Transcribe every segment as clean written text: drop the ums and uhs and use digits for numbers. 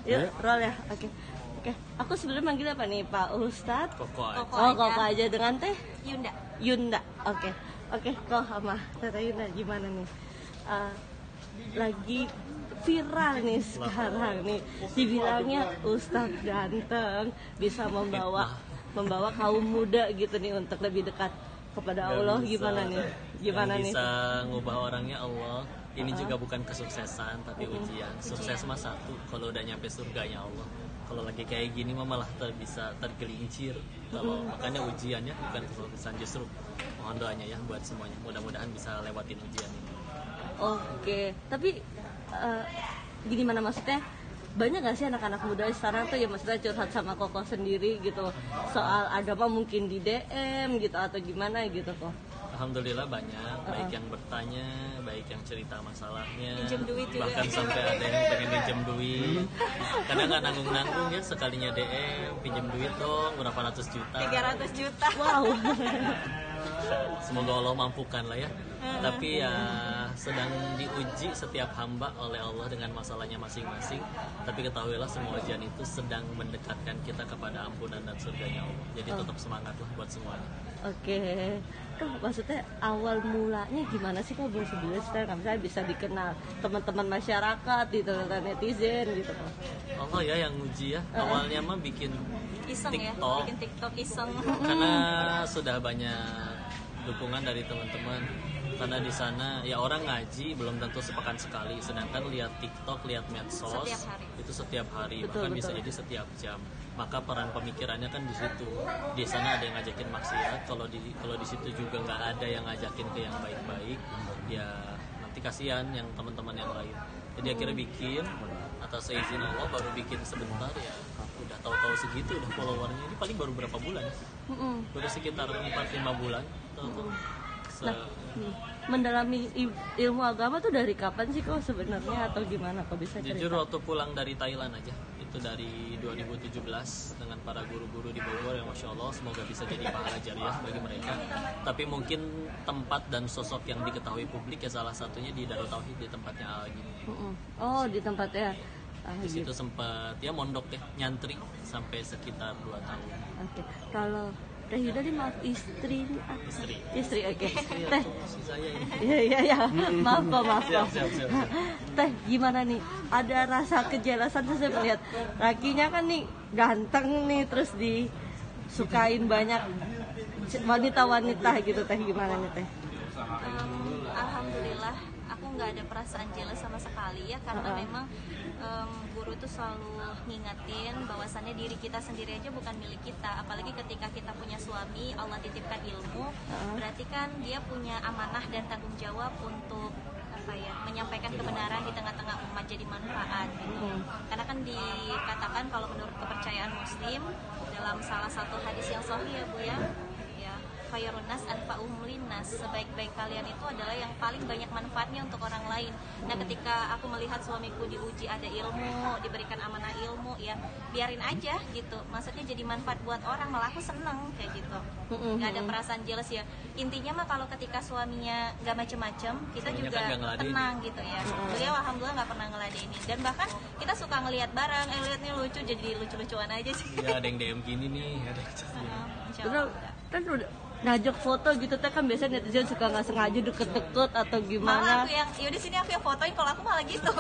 Yuk, roll ya. Oke. Oke. Aku sebelum manggil apa nih, Pak Ustadz? Koko aja. Koko aja dengan Teh Yunda. Yunda. Oke. Oke, kok sama Teh Yunda gimana nih? Lagi viral nih sekarang nih. Dibilangnya Ustadz ganteng, bisa membawa kaum muda gitu nih untuk lebih dekat kepada Allah. Gimana nih? Gimana nih? Bisa ngubah orangnya Allah. Ini juga bukan kesuksesan tapi ujian. Sukses mah satu, kalau udah nyampe surganya Allah. Kalau lagi kayak gini mah malah bisa tergelincir. Kalau makanya ujiannya bukan kesuksesan, justru mohon doanya ya buat semuanya. Mudah-mudahan bisa lewatin ujian ini. Oke, tapi gimana maksudnya? Banyak gak sih anak-anak muda sekarang tuh ya maksudnya curhat sama Koko sendiri gitu soal agama, mungkin di DM gitu atau gimana gitu kok? Alhamdulillah banyak, baik yang bertanya, baik yang cerita masalahnya, Pinjem duit juga. bahkan sampai ada yang pengen pinjem duit. Kadang nggak nanggung-nanggung ya, sekalinya DM pinjem duit dong berapa ratus juta. 300 juta. Wow. Semoga Allah mampukan lah ya. Tapi ya sedang diuji setiap hamba oleh Allah dengan masalahnya masing-masing. Tapi ketahuilah semua ujian itu sedang mendekatkan kita kepada ampunan dan surganya Allah. Jadi tetap semangat lah buat semuanya. Oke, kok maksudnya awal mulanya gimana sih kok sebelumnya misalnya bisa dikenal teman-teman masyarakat gitu, netizen gitu kok? Allah ya yang uji ya. Awalnya mah bikin Iseng ya, TikTok. bikin TikTok iseng. Karena sudah banyak dukungan dari teman-teman. Karena di sana ya orang ngaji belum tentu sepekan sekali, sedangkan lihat TikTok, lihat medsos itu setiap hari, bahkan bisa jadi setiap jam. Maka peran pemikirannya kan di situ. Di sana ada yang ngajakin maksiat, kalau di situ juga nggak ada yang ngajakin ke yang baik-baik, ya nanti kasihan yang teman-teman yang lain. Jadi akhirnya bikin atas izin Allah, baru bikin sebentar ya udah tahu-tahu segitu udah followernya. Ini paling baru berapa bulan? Baru sekitar 4-5 bulan. Nah, mendalami ilmu agama tuh dari kapan sih kok sebenarnya atau gimana kok bisa cerita? Jujur waktu pulang dari Thailand aja, itu dari 2017 dengan para guru-guru di Bogor yang Masya Allah semoga bisa jadi pahala jariah bagi mereka. Tapi mungkin tempat dan sosok yang diketahui publik ya salah satunya di Darut Tauhid, di tempatnya Al gini. Oh, di tempatnya. Di situ sempat ya mondok ya, nyantri sampai sekitar 2 tahun. Oke. Kalau Teh Yuda nih maaf istri. Oke. Teh. Saya ini. Iya. Maaf kok. Siap. Teh, gimana nih? Ada rasa kejelasan tuh saya melihat lakinya kan nih ganteng nih, terus disukain banyak wanita-wanita gitu. Teh gimana nih Teh? Alhamdulillah aku nggak ada perasaan jealous sama sekali ya, karena memang guru tuh selalu ngingetin bahwasannya diri kita sendiri aja bukan milik kita, apalagi ketika kita punya suami, Allah titipkan ilmu, berarti kan dia punya amanah dan tanggung jawab untuk menyampaikan kebenaran di tengah-tengah umat, jadi manfaat gitu. Karena kan dikatakan kalau menurut kepercayaan Muslim dalam salah satu hadis yang sahih ya Bu ya, khairun nas anfa'uhum linnas, sebaik-baik kalian itu adalah yang paling banyak manfaatnya untuk orang lain. Nah, ketika aku melihat suamiku diuji ada ilmu, diberikan amanah ilmu, ya biarin aja gitu. Maksudnya jadi manfaat buat orang, malah aku seneng kayak gitu. Gak ada perasaan jealous ya. Intinya mah kalau ketika suaminya gak macem-macem, kita suaminya juga kan tenang gitu ya. Beliau alhamdulillah gak pernah ngeladenin. Dan bahkan kita suka ngelihat barang, lihat nih lucu, jadi lucu-lucuan aja sih. Ya ada yang DM gini nih, ada Insya Allah. Kan udah ngajak foto gitu Teh, kan biasanya netizen suka nggak sengaja deket-deket atau Malah gimana. aku yang yaudah sini aku yang fotoin, kalau aku malah gitu.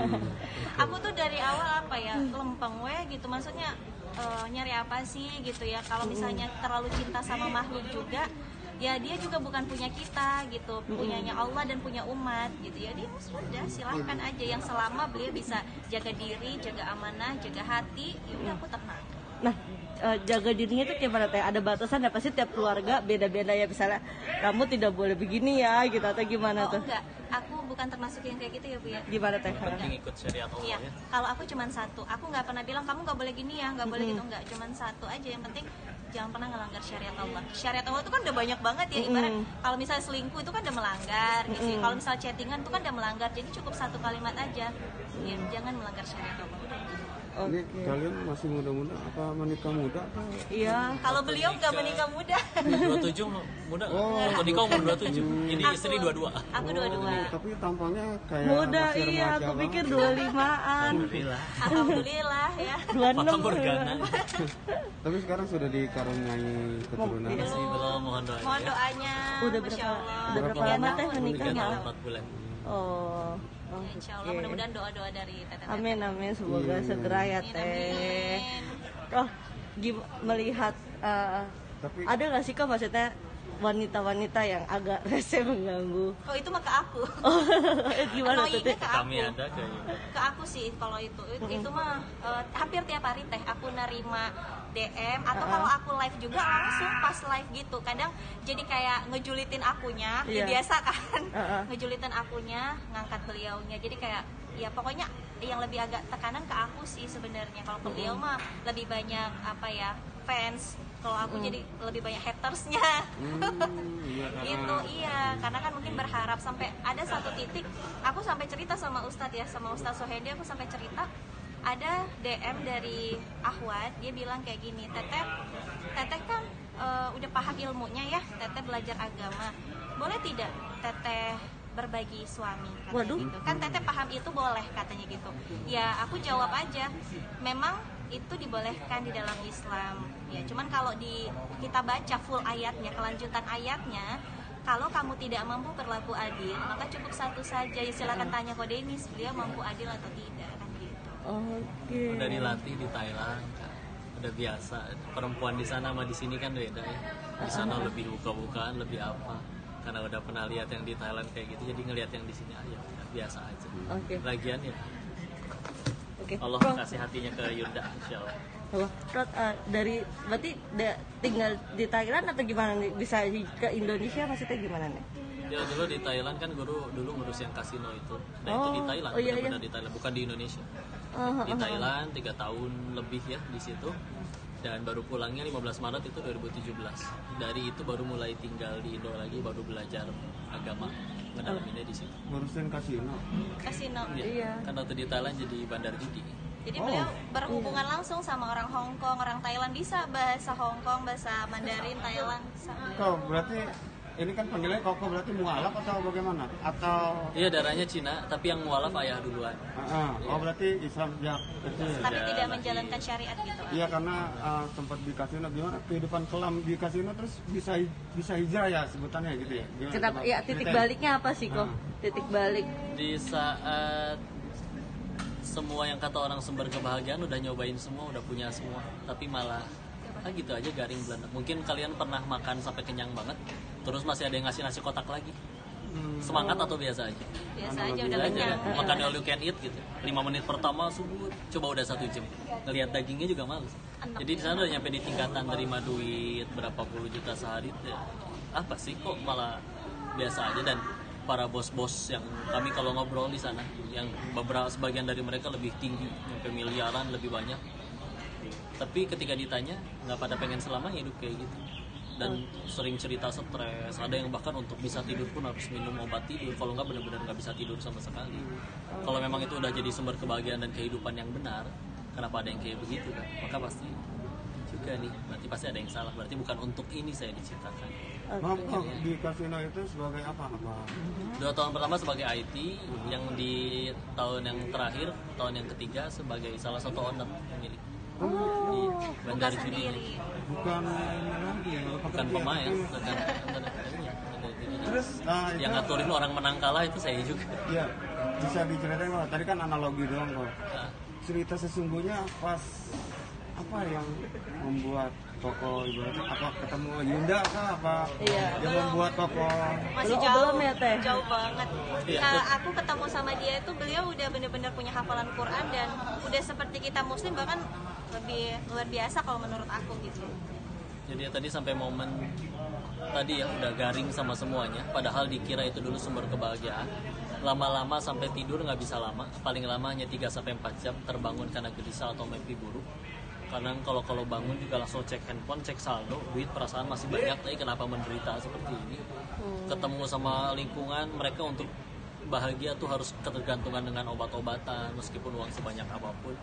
Aku tuh dari awal lempeng gitu, maksudnya nyari apa sih gitu ya. Kalau misalnya terlalu cinta sama makhluk juga, ya dia juga bukan punya kita gitu, punyanya Allah dan punya umat gitu ya. Dia sudah silahkan aja, yang selama beliau bisa jaga diri, jaga amanah, jaga hati, ya udah aku tenang. Nah, jaga dirinya itu gimana Teh? Ada batasan ya, pasti tiap keluarga beda-beda ya, misalnya kamu tidak boleh begini ya gitu atau gimana tuh? Enggak, aku bukan termasuk yang kayak gitu ya Bu ya. Gimana Teh? penting ikut syariat Allah Iya, ya. kalau aku cuman satu, aku nggak pernah bilang kamu nggak boleh gini ya, nggak boleh gitu, nggak, cuman satu aja, yang penting jangan pernah ngelanggar syariat Allah. Syariat Allah itu kan udah banyak banget ya, ibarat kalau misalnya selingkuh itu kan udah melanggar gitu. Kalau misalnya chattingan itu kan udah melanggar, jadi cukup satu kalimat aja, ya, jangan melanggar syariat Allah. Udah. Ini kalian masih muda-muda apa menikah muda? Iya. Kalau beliau nggak menikah muda. 27 muda. Waktu nikah umur 27. Ini istri 22. Aku 22. Tapi tampangnya kayak Muda, masih iya, remaja aku banget. pikir 25-an. Alhamdulillah. Alhamdulillah ya. 26. Fakta Morgana. Tapi sekarang sudah dikaruniai keturunan. Iya. Masih belum, mohon doanya. Mohon doanya. Udah Masya berapa? Allah. Udah berapa lama teh menikahnya? 3 tahun 4 bulan. Oh. Ya, insya Allah Oke. mudah-mudahan doa-doa dari teteh. Amin amin semoga Iya. segera ya Amin, teh. amin. Oh, melihat Tapi ada nggak sih kok maksudnya wanita-wanita yang agak rese mengganggu? Oh itu mah ke aku. Gimana tuh teh? Annoyingnya ke Kami aku. ada kayaknya. Ke aku sih kalau itu mah hampir tiap hari teh aku nerima DM atau kalau aku live juga langsung pas live gitu kadang jadi kayak ngejulitin akunya Iya. ya biasa kan Heeh. ngejulitin akunya ngangkat beliaunya jadi kayak ya pokoknya yang lebih agak tekanan ke aku sih sebenarnya kalau beliau mah lebih banyak apa ya fans kalau aku jadi lebih banyak hatersnya iya, itu iya karena kan mungkin berharap sampai ada satu titik aku sampai cerita sama Ustadz ya sama Ustadz Sohendi aku sampai cerita ada DM dari Ahwad dia bilang kayak gini teteh kan udah paham ilmunya ya teteh belajar agama boleh tidak teteh berbagi suami katanya Waduh. gitu kan teteh paham itu boleh katanya gitu ya aku jawab aja memang itu dibolehkan di dalam Islam ya cuman kalau kita baca full ayatnya kelanjutan ayatnya kalau kamu tidak mampu berlaku adil maka cukup satu saja ya silakan tanya ke Denis beliau mampu adil atau tidak kan gitu Oke. Udah dilatih di Thailand kan. Udah biasa. Perempuan di sana sama di sini kan beda ya. Di sana lebih buka-bukaan, lebih apa. Karena udah pernah lihat yang di Thailand kayak gitu, jadi ngelihat yang di sini aja biasa aja. Oke. Lagian ya Oke. Allah Bro, kasih hatinya ke Yunda insyaallah. Rod, dari berarti tinggal di Thailand atau gimana nih? Bisa ke Indonesia maksudnya gimana nih? Ya dulu di Thailand kan guru dulu ngurus yang kasino itu. Nah itu di Thailand, iya, benar-benar iya. di Thailand, bukan di Indonesia. Di Thailand 3 tahun lebih ya di situ. Dan baru pulangnya 15 Maret itu 2017. Dari itu baru mulai tinggal di Indo lagi, baru belajar agama, ngedalaminnya di situ. ngurusin kasino. kasino Iya. Kan waktu di Thailand jadi bandar judi. jadi beliau berhubungan langsung sama orang Hong Kong orang Thailand bisa bahasa Hong Kong bahasa Mandarin Thailand bisa Kau berarti ini kan panggilnya Koko berarti mualaf atau bagaimana? Atau Iya darahnya Cina, tapi yang mualaf ayah duluan. oh berarti Islam sejak kecil. tapi tidak menjalankan syariat gitu Iya karena tempat di kasino gimana kehidupan kelam di kasino terus bisa hijrah ya sebutannya gitu ya. Gimana? Kenapa? Coba Ya titik ceritain. baliknya apa sih kok? Titik balik. Di saat semua yang kata orang sumber kebahagiaan udah nyobain semua, udah punya semua, tapi malah gitu aja garing belanda. Mungkin kalian pernah makan sampai kenyang banget, terus masih ada yang ngasih nasi kotak lagi. Semangat atau biasa aja? biasa aja udah Biasa aja kenyang kan? Makan all you can eat gitu. 5 menit pertama subur, coba udah 1 jam. Ngelihat dagingnya juga males. Jadi di sana udah nyampe di tingkatan terima duit berapa puluh juta sehari. Ya, apa sih kok malah biasa aja. Dan para bos-bos yang kami kalau ngobrol di sana, yang beberapa sebagian dari mereka lebih tinggi, sampai miliaran lebih banyak. Tapi ketika ditanya nggak pada pengen selamanya hidup kayak gitu. Dan sering cerita stres, ada yang bahkan untuk bisa tidur pun harus minum obat tidur, kalau nggak benar-benar nggak bisa tidur sama sekali. Kalau memang itu udah jadi sumber kebahagiaan dan kehidupan yang benar, kenapa ada yang kayak begitu kan? Maka pasti juga nih, berarti pasti ada yang salah, berarti bukan untuk ini saya diciptakan. Maaf Kok, di kasino itu sebagai apa? 2 tahun pertama sebagai IT, yang di tahun yang terakhir, tahun yang ketiga sebagai salah satu owner pemilik. Di bukan bandar judi. sendiri Bukan ini lagi Bukan pemain, bukan. Terus itu Yang ngaturin orang menang kalah itu saya juga. Iya, bisa diceritain Pak. Tadi kan analogi doang kok. Nah, Cerita sesungguhnya pas apa yang membuat Koko ibaratnya apa ketemu Yunda kah apa Iya. yang membuat Koko masih Belum- jauh belum ya, Teh? jauh banget Iya. Aku ketemu sama dia itu beliau udah bener-bener punya hafalan Quran dan udah seperti kita muslim bahkan lebih luar biasa kalau menurut aku gitu jadi ya tadi sampai momen tadi ya udah garing sama semuanya, padahal dikira itu dulu sumber kebahagiaan. Lama-lama sampai tidur nggak bisa lama, paling lama hanya 3-4 jam terbangun karena gelisah atau mimpi buruk. Karena kalau bangun juga langsung cek handphone, cek saldo, duit, perasaan masih banyak, tapi kenapa menderita seperti ini? Ketemu sama lingkungan, mereka untuk bahagia tuh harus ketergantungan dengan obat-obatan, meskipun uang sebanyak apapun.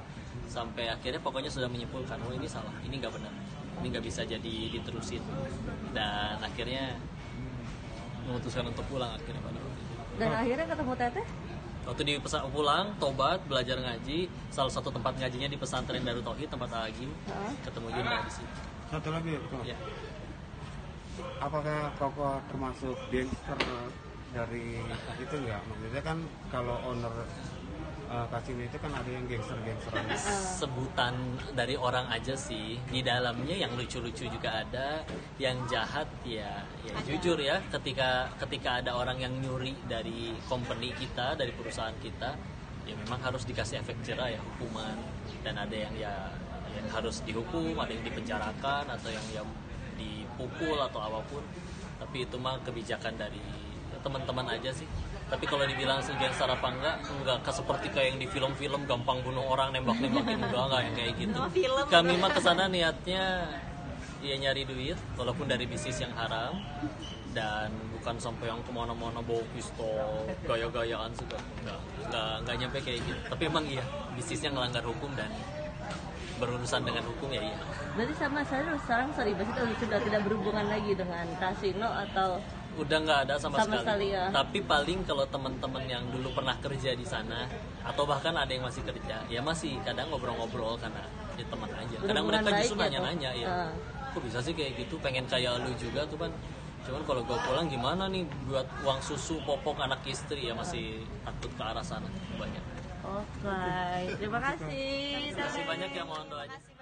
sampai akhirnya pokoknya sudah menyimpulkan, oh ini salah, ini nggak benar, ini nggak bisa jadi diterusin, dan akhirnya memutuskan untuk pulang akhirnya pada waktu itu. Dan akhirnya ketemu Teteh? Waktu di pulang, tobat, belajar ngaji, salah satu tempat ngajinya di pesantren Darut Tauhid, tempat Agim, ketemu Yunda di situ. Satu lagi Koko. Ya. Apakah Koko termasuk gangster dari itu nggak? Maksudnya kan kalau owner kasino itu kan ada yang gangster-gangsteran. Sebutan dari orang aja sih, di dalamnya yang lucu-lucu juga ada, yang jahat ya jujur ya, ketika ada orang yang nyuri dari company kita, dari perusahaan kita, ya memang harus dikasih efek jerah ya, hukuman, dan ada yang yang harus dihukum, ada yang dipenjarakan, atau yang dipukul atau apapun, tapi itu mah kebijakan dari teman-teman aja sih. Tapi kalau dibilang gangster apa enggak seperti kayak yang di film-film gampang bunuh orang, nembak-nembakin, enggak yang kayak gitu. Kami mah kesana niatnya ya nyari duit, walaupun dari bisnis yang haram, dan bukan sampai yang kemana-mana bawa pistol, gaya-gayaan juga, enggak nyampe kayak gitu. Tapi emang iya, bisnisnya ngelanggar hukum dan berurusan dengan hukum ya iya. Berarti sama saya sekarang Saribas itu sudah tidak berhubungan lagi dengan kasino atau Udah nggak ada sama sekali. ya. Tapi paling kalau teman-teman yang dulu pernah kerja di sana, atau bahkan ada yang masih kerja, ya masih kadang ngobrol-ngobrol karena ya teman aja. Kadang Berhubungan mereka justru baik nanya-nanya ya, kok bisa sih kayak gitu? Pengen kayak lu juga tuh kan. Cuman kalau gue pulang gimana nih buat uang susu popok anak istri, ya masih takut ke arah sana banyak. Oke, terima kasih. Terima kasih banyak ya, mohon doanya.